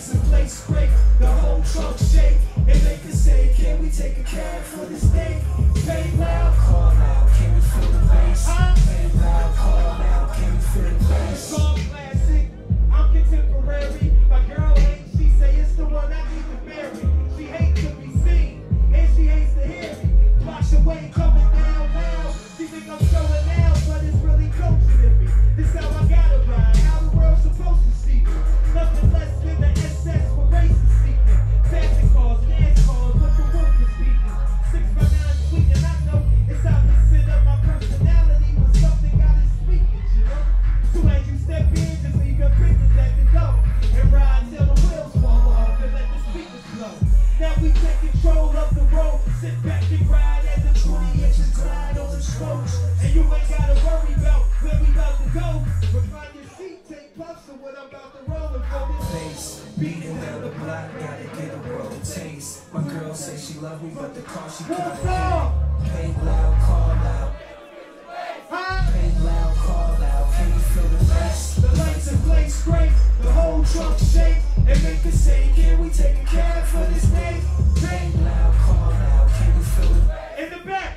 the place break, the whole trunk shake, and make us say, can we take a cab for this day? Pay loud, call loud, can we feel the bass? Pay loud, call loud, can we feel the bass? Song classic, I'm contemporary. My girl hates, she say it's the one I need to marry. She hates to be seen, and she hates to hear me. Watch the way coming down now. She think I'm showing out, but it's really coaching in me. This how I gotta ride, how the world's supposed to see me. Nothing less than the SS for racing seeking. Fashion cars, dance cars, but the work is speaking. 6x9 tweeting, I know it's opposite of my personality, but something got it speaking, you know? So as you step in, just leave your business at the door and ride till the wheels fall off and let the speakers blow. Now we take control of the road, sit back and ride as the 20 inches glide on the spokes. And you ain't gotta worry about where we about to go. Recline your seat, take puffs of what I'm about to roll and for this face. Beating down the block, gotta get a roll taste. My girl say she love me, but the car she gotta hate. Pay loud, call loud. Pay loud, call loud. Can you feel the bass? The lights and place great, the whole trunk shake, and make us say, can we take a cab for this day? Pay loud, call loud. Can you feel the bass? In the back.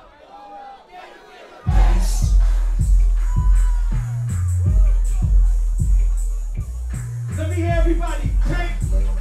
Bass. Let me hear everybody. Pay.